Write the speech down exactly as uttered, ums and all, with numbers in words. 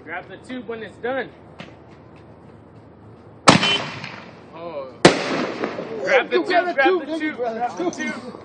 Grab the tube when it's done. Oh. Grab the tube, grab the tube, grab the tube.